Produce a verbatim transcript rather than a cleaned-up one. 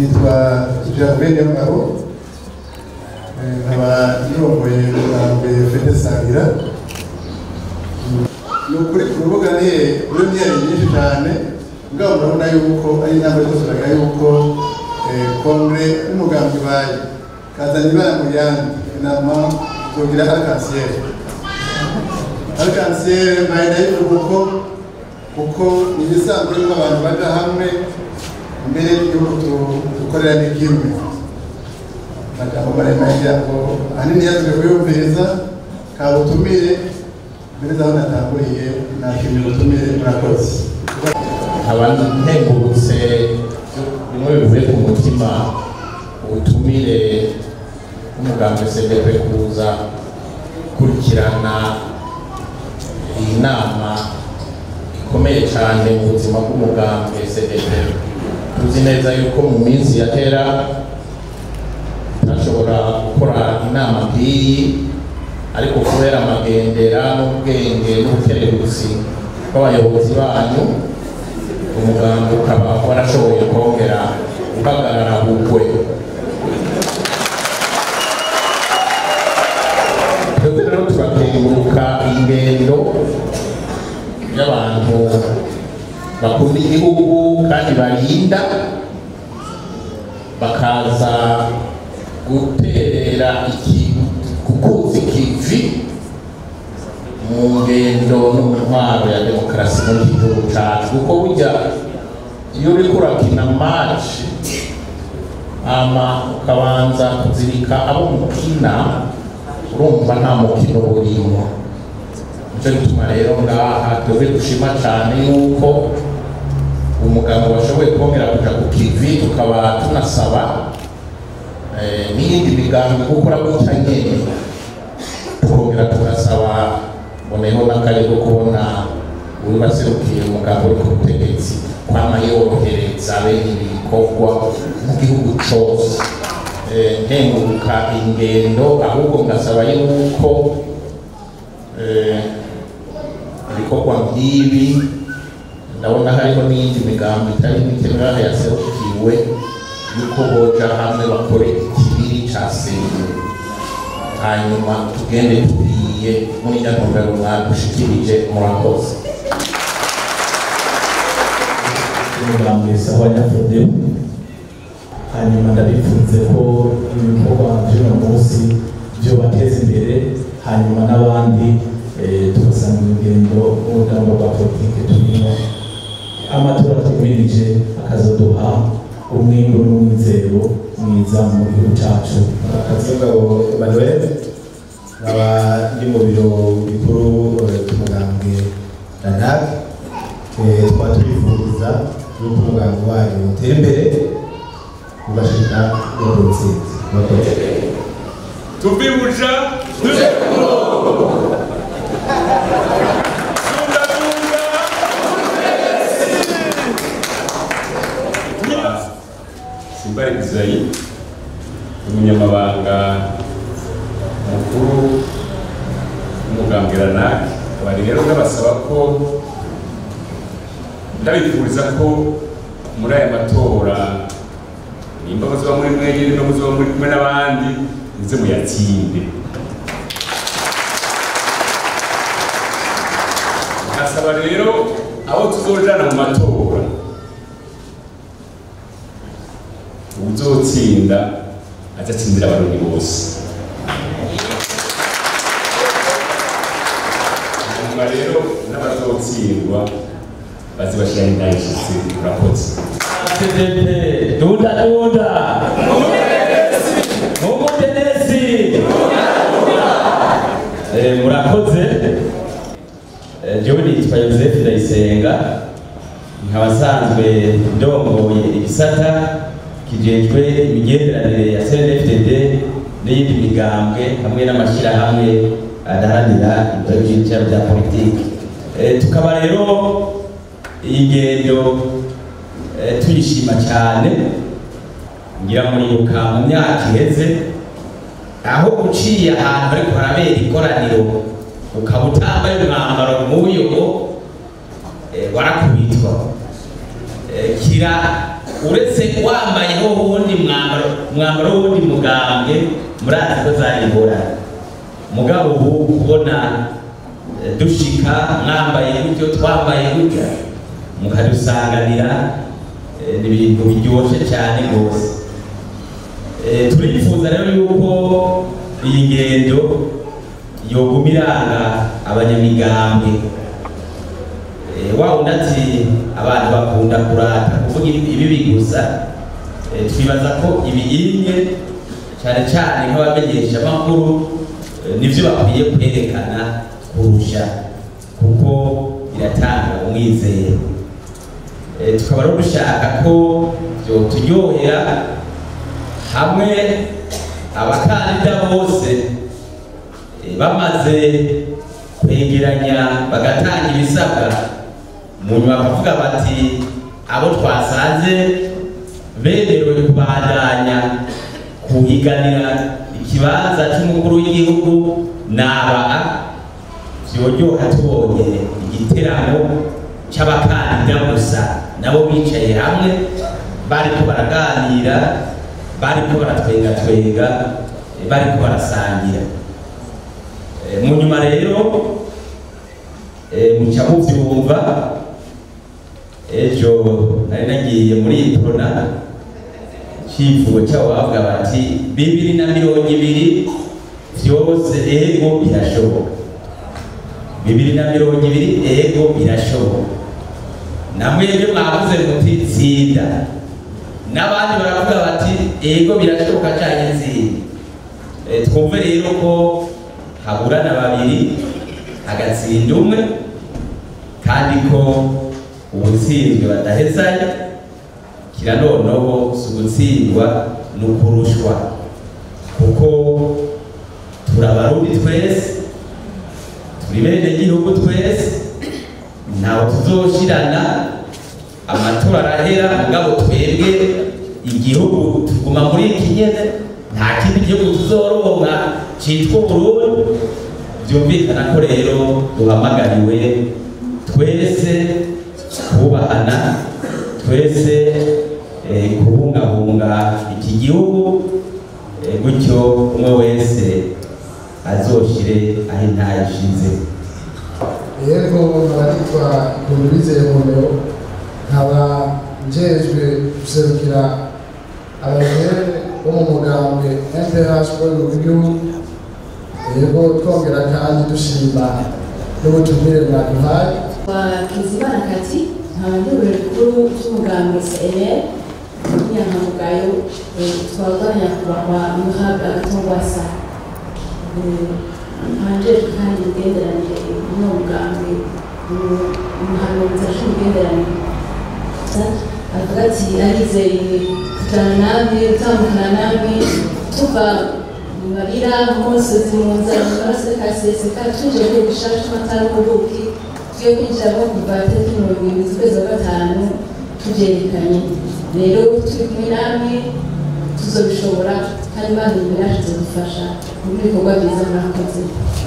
nitwa Gervais Ngabo nkaba nirongoye umugambi Fede Sangira ni ukuri ku rubuga ni urumyere nyinshi cyane ngabo urabona yuko ari inama y'umusuraga yuko kongre umugambi baye kazana ibara mu yandi inama zogira arc-en-ciel arc-en-ciel baye nayo kuko kuko ibisanzwe n'abantu baje hamwe mbere y'uko dukorera n'ikimwe majambo maremare yako ahanini yazwe kuyumviriza kabutumire mbere zaho natanguriye nakimwe gutumire murakoze abantu ntengurutse bimwe bivuye ku mutima ubutumire umugambi C D P kuza kurikirana iyi nama ikomeye cyane mu buzima bw'umugambi C D P. Tuzi neza yuko mu minsi ya kera ntashobora gukora inama nk'iyi, ariko kubera amagendera n'ubwenge n'ubukerebuzi bw'abayobozi banyu umugambi ukaba warashoboye kongera uhagarara bugwe. Twebwe rero turakenguruka ingendo y'abantu bakunda igihugu kandi barinda bakaza guterera kukuza ikivi mu ngendo n'intwaro ya demokarasi mu gihugu cyacu, kuko burya iyo uri kurakina match ama ukabanza kuzirika abo mukina urumva nta mukino burimo. Nicyo gituma rero ngaha twebwe dushima cyane yuko umugabo washoboye kongera kuja ku kivi, tukaba tunasaba n'iyindi migambi gukora gutya nyene, tukongera tugasaba boneho n'akari ko kubona uri baserukiye umugabo uri ku butegetsi kwama yorohereza bene ibikorwa mu gihugu cose. Ntenguruka ingendo, ahubwo ngasaba yuko ibikorwa nk'ibi ndabona hariho n'iyindi migambi itari mike ngaha yaserukiwe yuko boja hamwe bakore ikibiri ca senge, hanyuma tugende tugiye muri ya ntumbero mwadushikirije. Murakoze. umugambi sawa nyafode, hanyuma ndabifunze ko ibikorwa by'uno munsi byo bateza imbere, hanyuma n'abandi tubasanga urugendo n'urugamba rwa politike turimo. Amatora tumirije akazoduha umwimbo n'umwizero mwiza mu gihugu cyacu. Kazingabo Emmanuel nkaba ndi mu biro bikuru by'umugambi Danak. Twaba tubifuriza yuko umugambi wanyu utera imbere ugashika ku ntsinzi. Tubibuja tuje Simbari Israel, umunyamabanga mukuru w'umugambi Danak. Bari rero ndabasaba ko ndabifuriza ko muri aya matora nimba muziba muri mwenyine no muziba muri kumwe n'abandi muze muyatsinde. Asaba rero abo tuzojana mu matora uzotsinda azatsindira abarundi bose. Hanyuma rero n'abazotsindwa bazibashira indayishitsi. Murakoze. C D P duda duda umutenesi murakoze. Jewe nitwa Joseph Ndayisenga, nkaba nsanzwe ndongoye igisata kijejwe imigenderanire ya C N F D D n'iyindi migambwe hamwe n'amashyirahamwe adaharanira ibyiciro bya politiki. Tukaba rero iyi ngendo tuyishima cyane, ngira muribuka mu myaka iheze aho uciye ahantu ariko harabera ikoraniro ukaba utambaye umwambaro nk'uyu warakubitwa. Kira uretse wambayeho uwundi mwambaro mwambaro w'uwundi mugambwe murazi ko zari ingorane mugabo ubu kubona dushika mwambaye gutyo twambaye gutya mukadusanganira ni ibintu biryoshye cyane rwose. Turifuza rero yuko iyi ngendo yoguma iranga abanyamigambwe wawundi ati abantu bakunda kurata kuvuga ibibi gusa. Twibaza ko ibiyinye cyane cyane nk'abamenyesha amakuru nivyo bakwiye kwerekana kurusha kuko biratanga umwizero. Tukaba rero dushaka ko turyohera hamwe abakandida bose bamaze kwegeranya bagatanga ibisabwa mu nyuma bakavuga bati abo twasanze bemerewe kubandanya kuhiganira ikibanza cy'umukuru w'igihugu naba vyoryoha tubonye igiteramo c'abakandida gusa nabo bicaye hamwe bariko baraganira bariko baratwenga twenga bariko barasangira. Mu nyuma rero muca muvyumva ejo nari nagiye muri Prona civugo cyabo bavuga bati bibiri na mirongo ibiri vyose ego birashoboka bibiri na mirongo ibiri ego birashoboka. Namwebwe mwavuze muti tsinda n'abandi baravuga bati ego birashoboka cyane nzindi. Twumve rero ko haburana babiri hagatsinda umwe kandi ko ubutsinzwe badahezanya kira noneho si ugutsindwa ni ukurushwa kuko turabarundi twese turi bene gihugu twese ntawe tuzoshirana. Amatora arahera mugabo twebwe igihugu tuguma muri iki nyene nta kindi gihugu tuzoronka citwa Burundi. Byumvikana ko rero duhamagariwe twese kubahana twese kubungabunga iki gihugu gutyo umwe wese azoshire aho ntayishize. Yego baritwa Bizeye Romeo nkaba njejwe guserukira abajene bo mu mugambwe M P H mu gihugu. Yego twongera kandi dushima n'ubutumire mwaduhaye. Kizimana Kati nkaba ndi urukuru cy'umugambwe C N L nyankamugayo twaganya kubahwa Muhaga Gatongwasa hanje kandi ugenderanire n'umugambwe umuhanuzi aje ugenderanire avuga ati arizeye kutana namwe gutandukana namwe tuva mu marira mu musozi mu nzara mu maraso kaseseka tuje mu gishasha amatara n'ubuki tugiye kwinjira nko kuva tariki mirongo irindwi z'ukwezi kwa gatanu tubyerekanye. Rero turi kumwe namwe tuzobishobora kandi Imana irashize gufasha mu bikorwa byiza mwakoze.